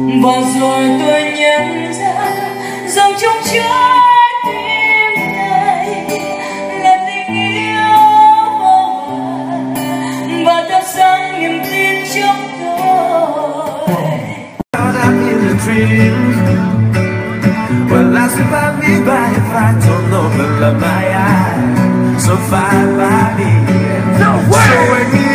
Và rồi tôi nhận ra rằng trong trái tim này là tình yêu vô hạn và ta sáng niềm tin trong tôi. Well, I survive me by if I don't know the love my eyes. So fine by me. No way! So wake me